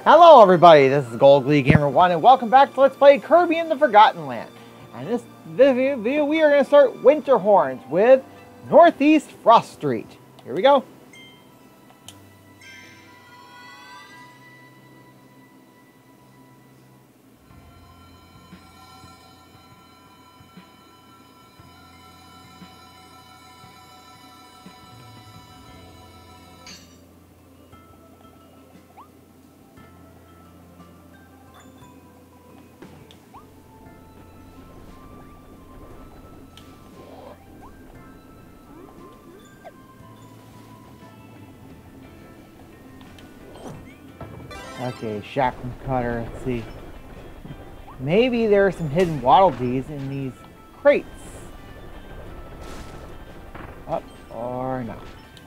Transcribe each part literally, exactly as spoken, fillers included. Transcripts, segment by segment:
Hello everybody, this is Gold Glee Gamer one and welcome back to Let's Play Kirby in the Forgotten Land. And this video, video we are going to start Winter Horns with Northeast Frost Street. Here we go. Okay, Shackle Cutter, let's see. Maybe there are some hidden Waddle Dees in these crates. Up or not.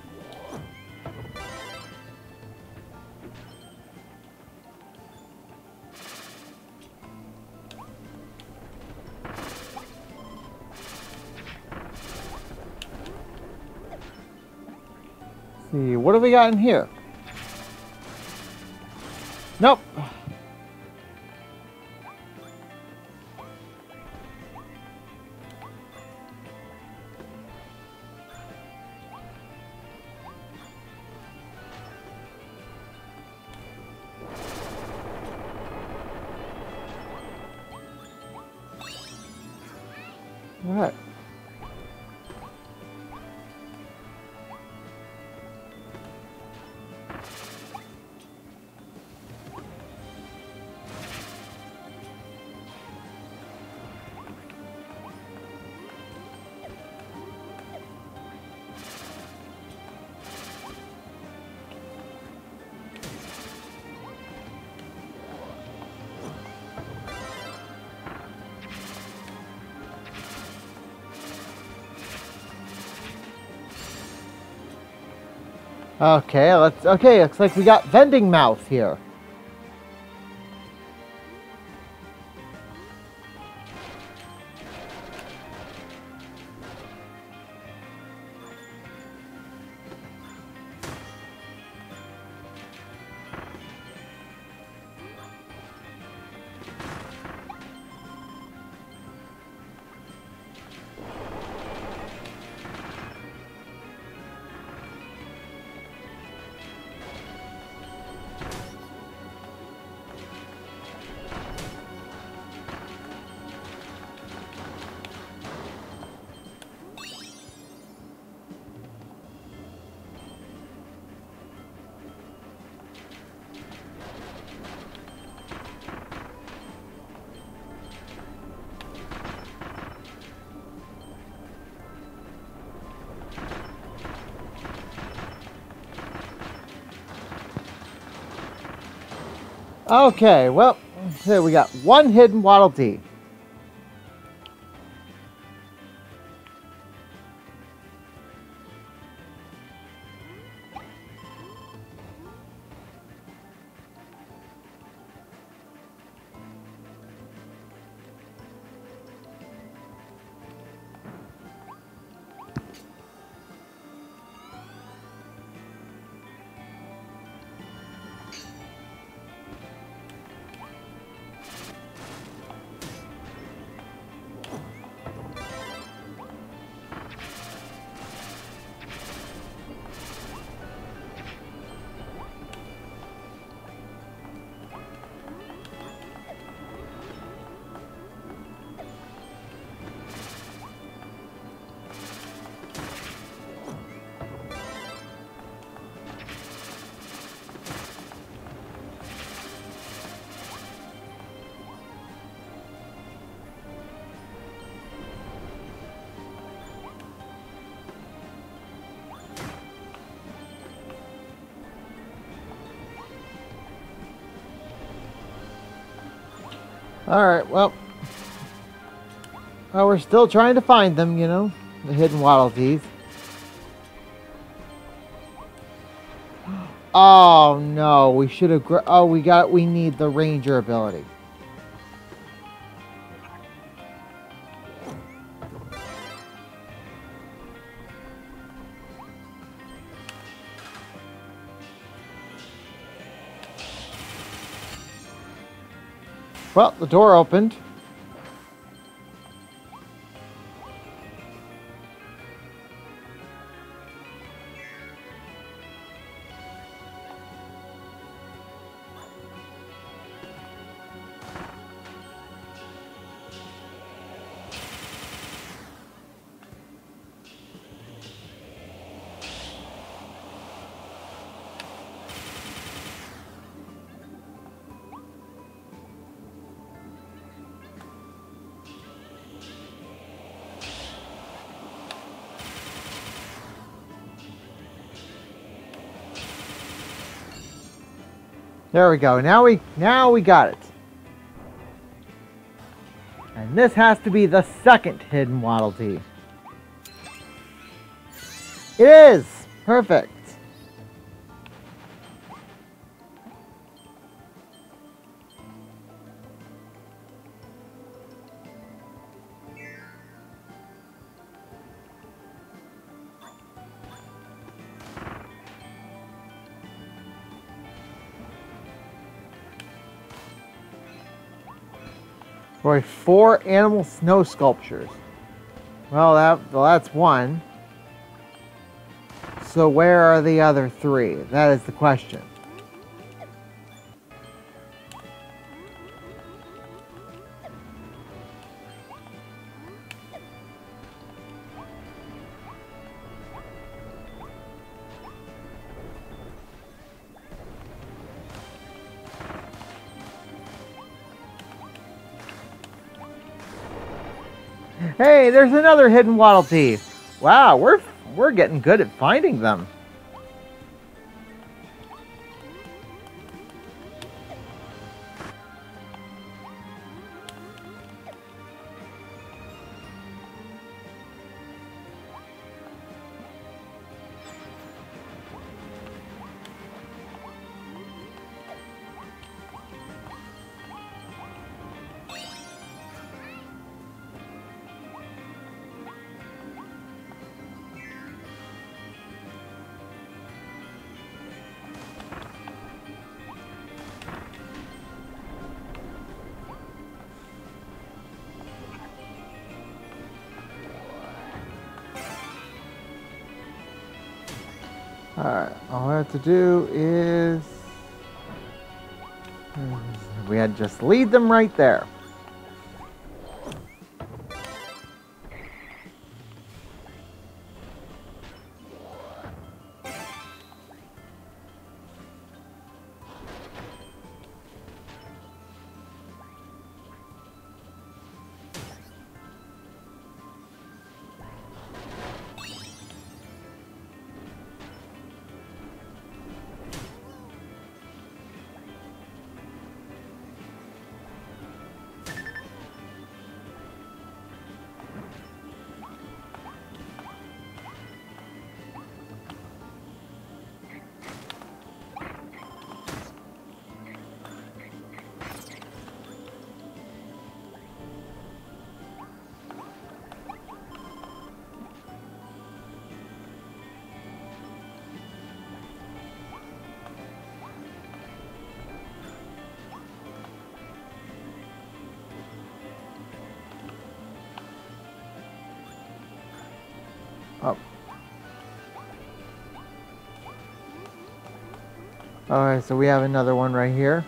Let's see, what have we got in here? Nope. All right. Okay, let's okay, looks like we got vending mouth here. Okay, well, so we got one hidden Waddle Dee. Alright, well, well, we're still trying to find them, you know, the hidden Waddle Dees. Oh no, we should have, oh, we got, we need the Ranger ability. Well, the door opened. There we go. Now we now we got it. And this has to be the second hidden Waddle Dee. It is! Perfect. Boy, four animal snow sculptures. Well, that well, that's one. So where are the other three? That is the question. Hey, there's another hidden Waddle Dee. Wow, we're we're getting good at finding them. Alright, all we have to do is... we had to just lead them right there. Oh. Alright, so we have another one right here.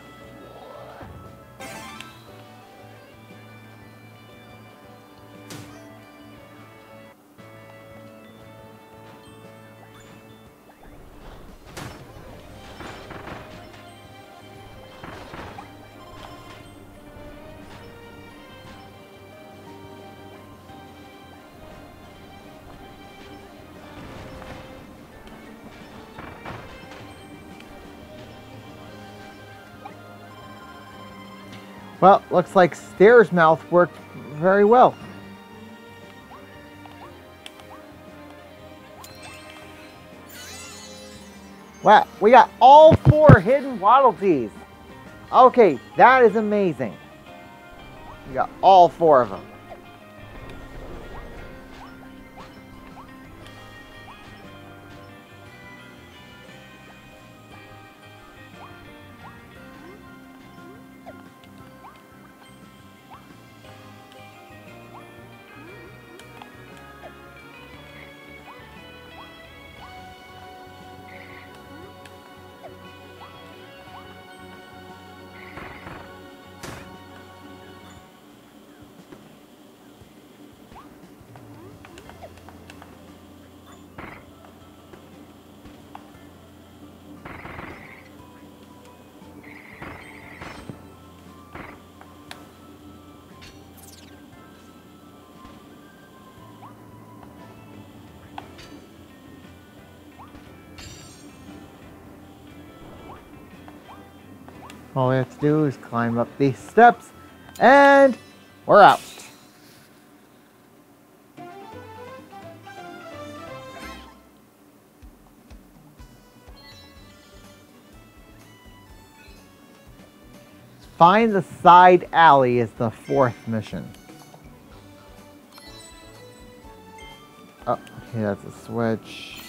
Well, looks like Stairs Mouth worked very well. Wow, we got all four hidden Waddle Dees. Okay, that is amazing. We got all four of them. All we have to do is climb up these steps, and we're out. Find the side alley is the fourth mission. Oh, okay, that's a switch.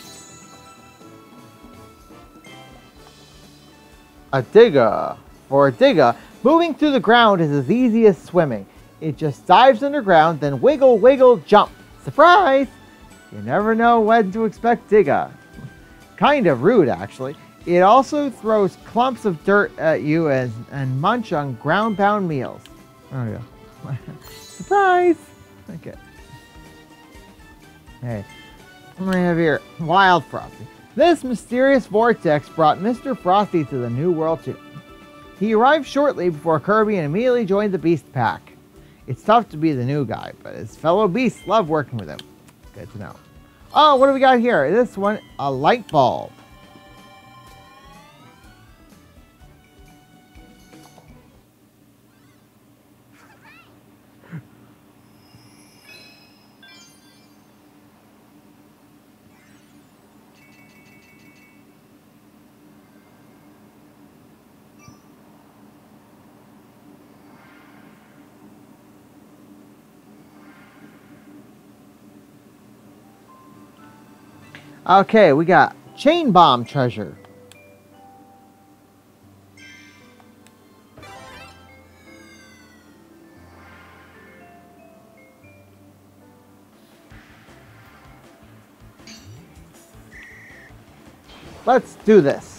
A digger. For a digger, moving through the ground is as easy as swimming. It just dives underground, then wiggle, wiggle, jump. Surprise! You never know when to expect digger. Kind of rude, actually. It also throws clumps of dirt at you and, and munch on ground-bound meals. Oh, yeah. Surprise! Okay. Hey, what do we have here? Wild Frosty. This mysterious vortex brought Mister Frosty to the New World too. He arrived shortly before Kirby and immediately joined the Beast Pack. It's tough to be the new guy, but his fellow beasts love working with him. Good to know. Oh, what do we got here? This one, a light bulb. Okay, we got chain bomb treasure. Let's do this.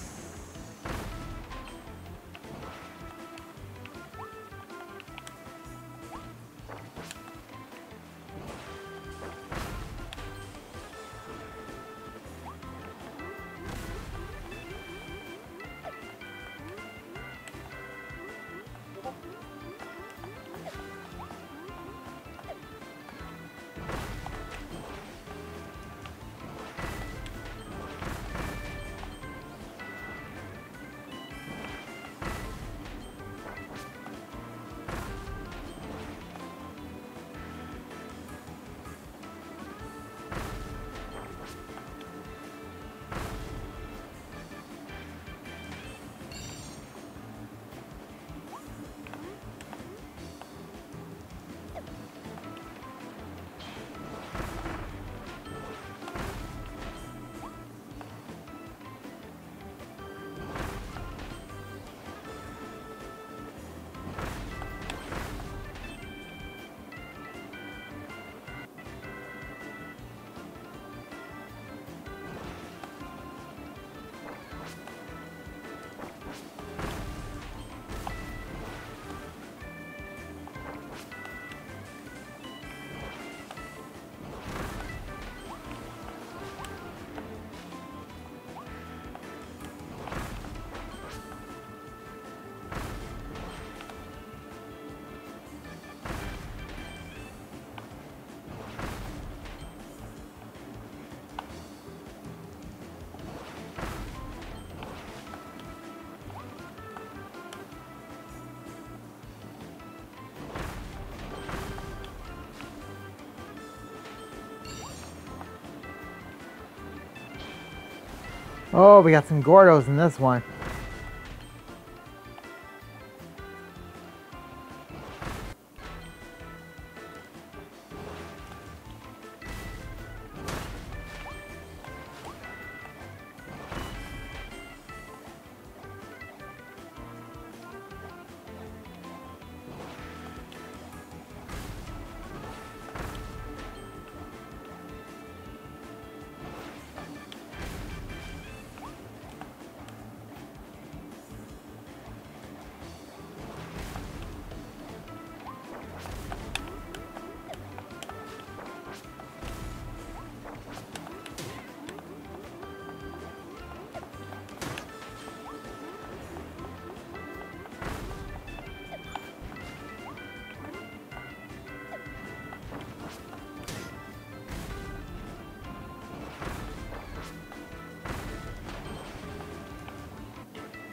Oh, we got some Gordos in this one.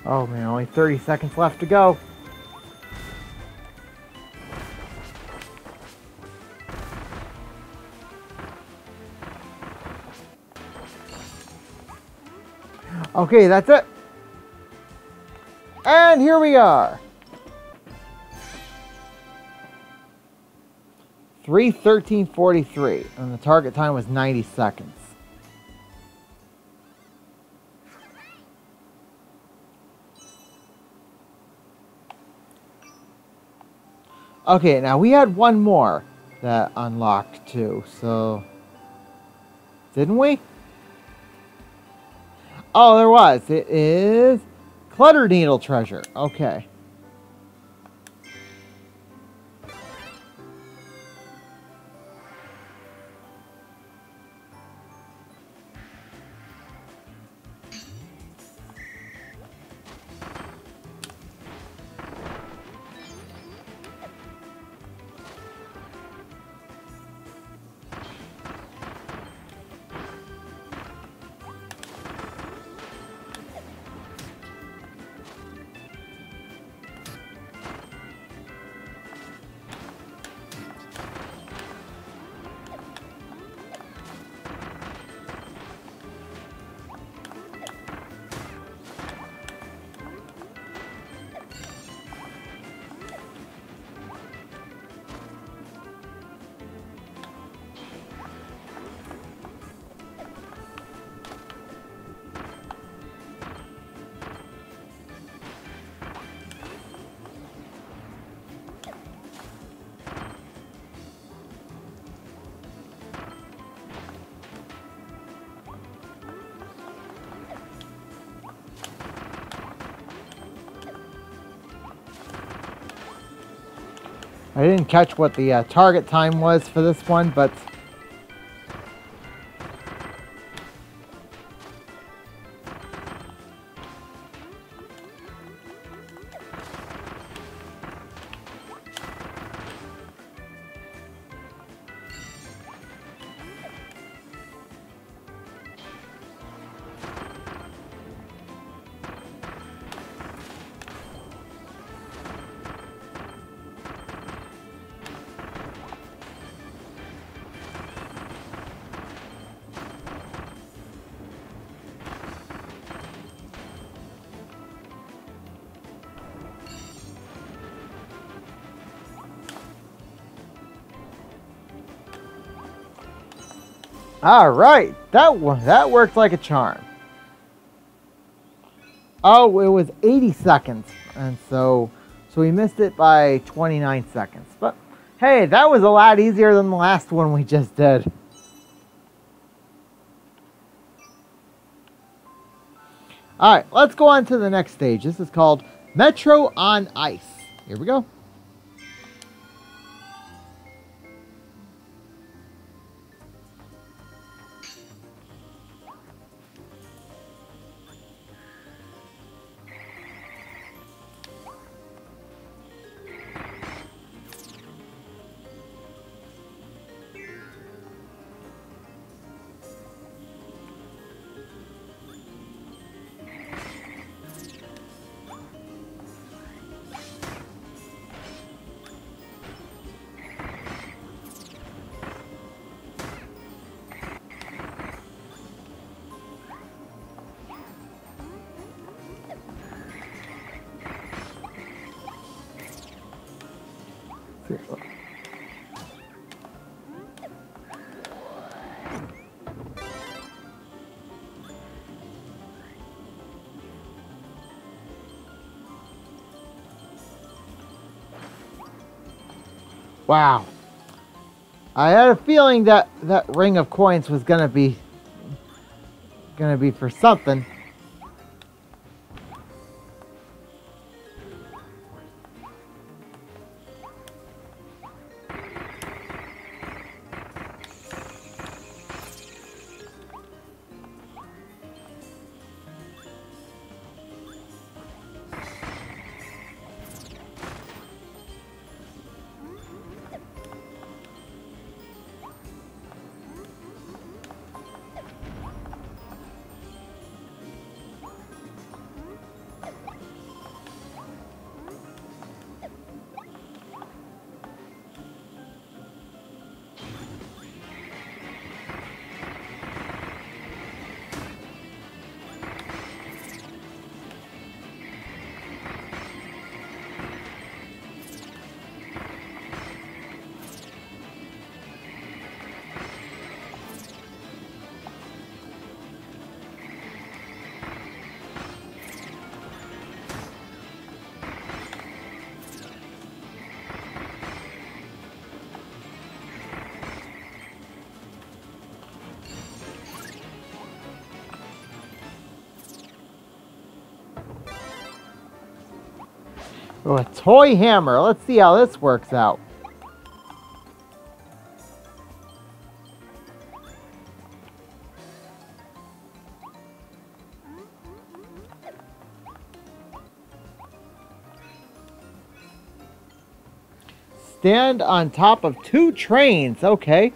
Oh man, only thirty seconds left to go. Okay, that's it. And here we are. three thirteen forty-three, and the target time was ninety seconds. Okay, now we had one more that unlocked too, so... Didn't we? Oh, there was. It is... Clutter Needle Treasure. Okay. I didn't catch what the uh, target time was for this one, but... All right, that one that worked like a charm. Oh, it was eighty seconds, and so so we missed it by twenty-nine seconds. But hey, that was a lot easier than the last one we just did. All right, let's go on to the next stage. This is called Metro on Ice. Here we go. Wow. I had a feeling that that ring of coins was gonna be gonna be for something. Oh, a toy hammer. Let's see how this works out. Stand on top of two trains. Okay.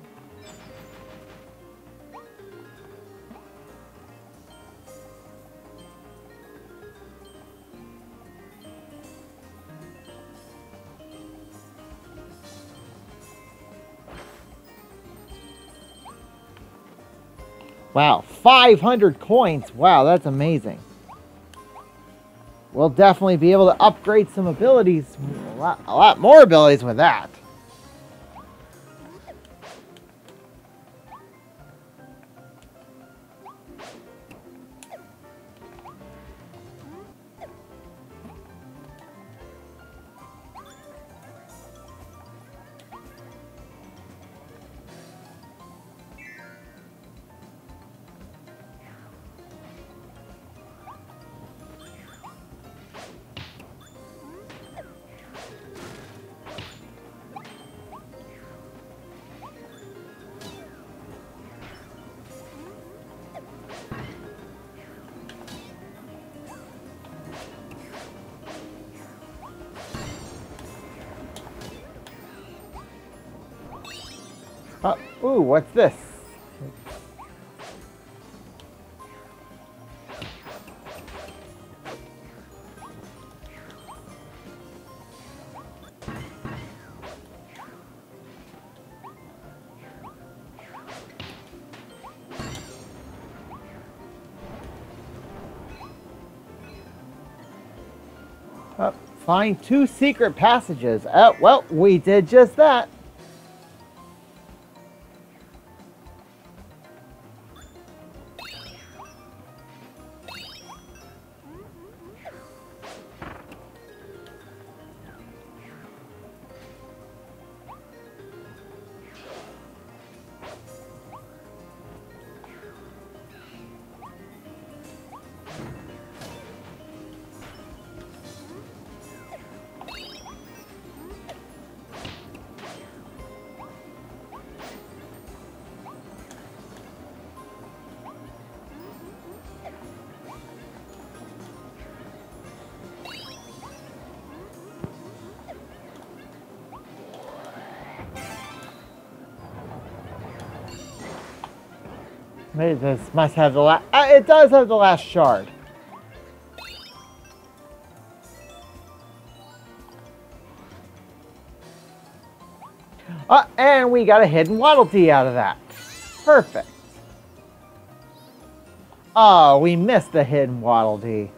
Wow, five hundred coins. Wow, that's amazing. We'll definitely be able to upgrade some abilities, a lot, a lot more abilities with that. Uh, ooh, what's this? Uh, find two secret passages. Uh, well, we did just that. Maybe this must have the last. Uh, it does have the last shard. Uh, and we got a hidden Waddle Dee out of that. Perfect. Oh, we missed the hidden Waddle Dee.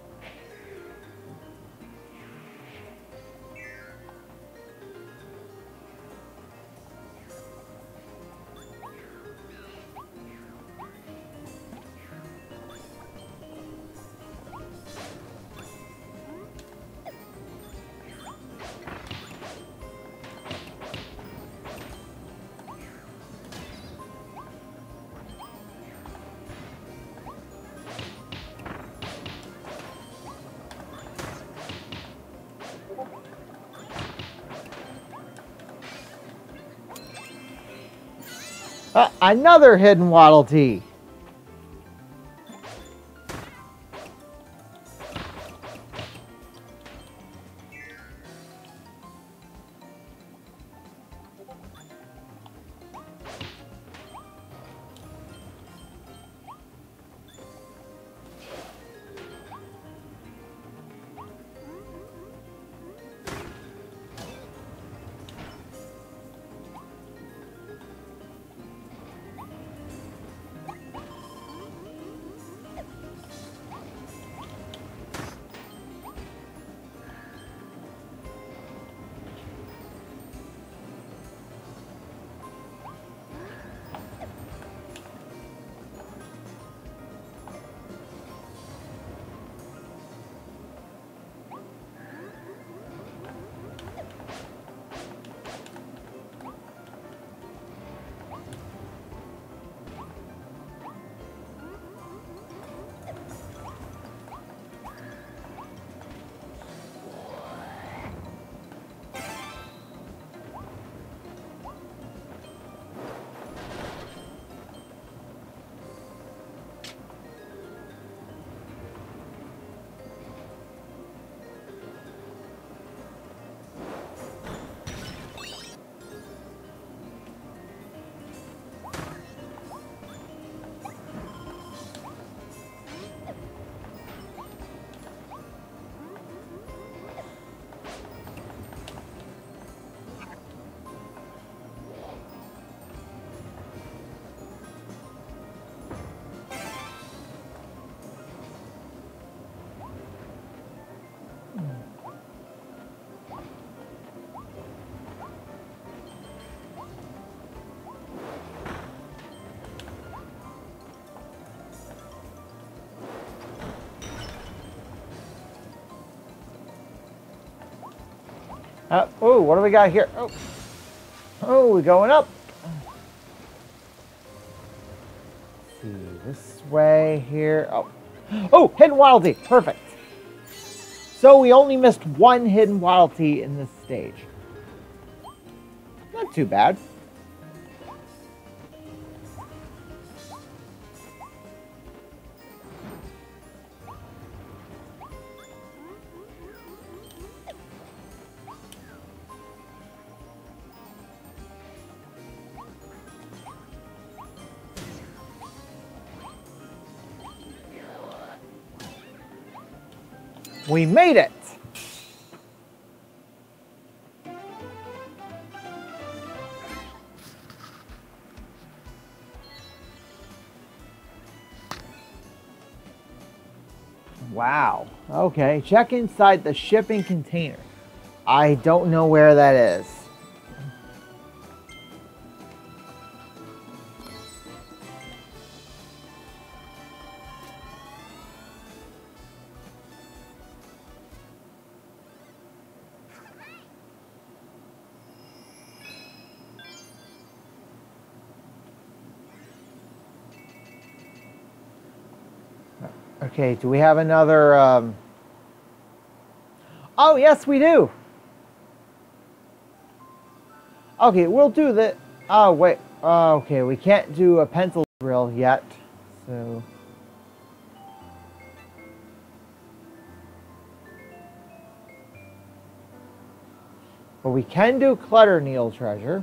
Uh, another hidden Waddle Dee. Uh, oh, what do we got here? Oh, oh, we're going up. Let's see, this way here. Oh, oh, hidden wildly. Perfect. So we only missed one hidden wildly in this stage. Not too bad. We made it! Wow. Okay, check inside the shipping container. I don't know where that is. Okay, do we have another... Um... Oh, yes, we do. Okay, we'll do the... Oh, wait. Oh, okay, we can't do a pencil drill yet. So... But we can do Clutter Needle Treasure.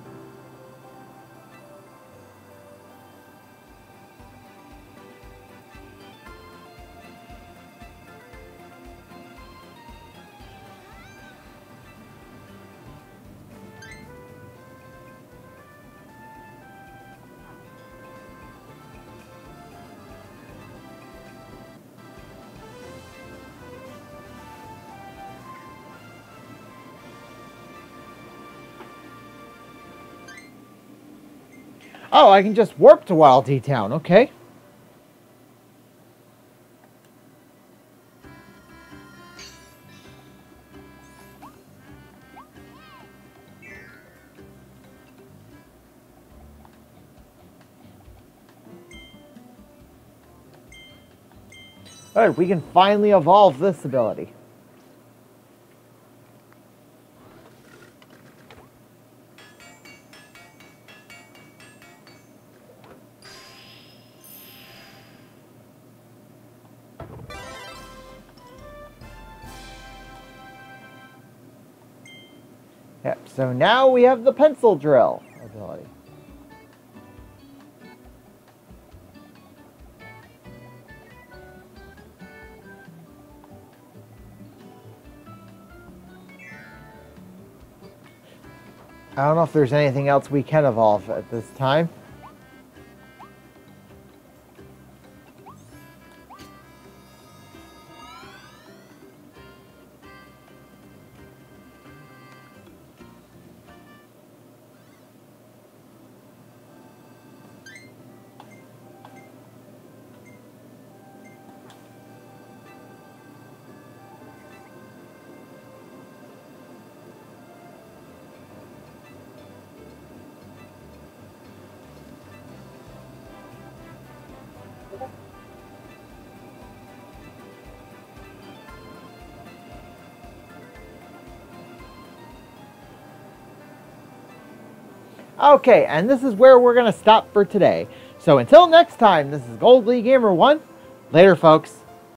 Oh, I can just warp to Wild Tea Town. Okay. Alright, we can finally evolve this ability. Yep, so now we have the pencil drill ability. I don't know if there's anything else we can evolve at this time. Okay, and this is where we're going to stop for today. So until next time, this is Gold League Gamer one. Later, folks.